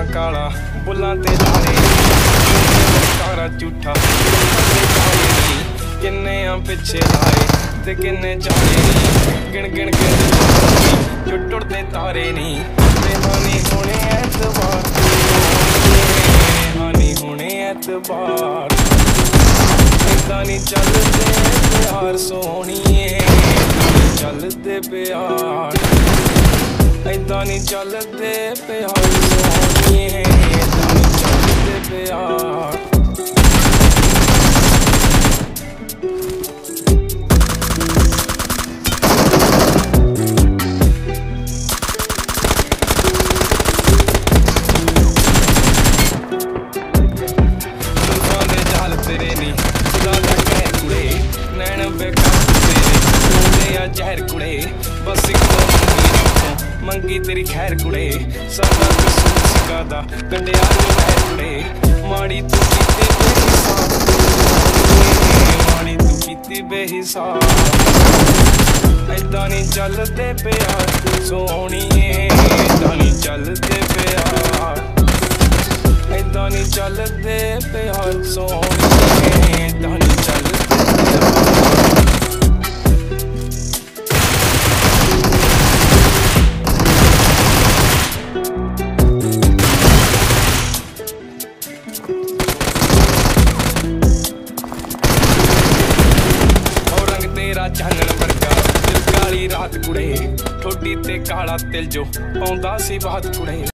काला बुल्लां ते लारे कारा झूठा किन्ने आ पिछे लाए ते किन्ने चाले गिन गिन के जो टुटदे तारे नहीं बेहानी होने ऐतबार बेहानी होने ऐतबार इदां नहीं चलदे प्यार सोहणीए चलदे प्यार इदां नहीं चलदे प्यार सोहणीए इदां नहीं चलदे प्यार जहर कुड़े बस मंगी तेरी खैर कुड़े सारा कसूर सिखादा कंडिया महर कुड़े माड़ी तू कीती बेहिसाब माड़ी तू कीती बेहिसाब इदां नहीं चलदे प्यार सोहणीए इदां नहीं चलदे प्यार इदां नहीं चलदे प्यार सोहणीए इदां नहीं चलदे प्यार चानन वर्गा दिल काली रात कुड़े ठोडी ते काला तिल जो पाउंदा सी बात कुड़े।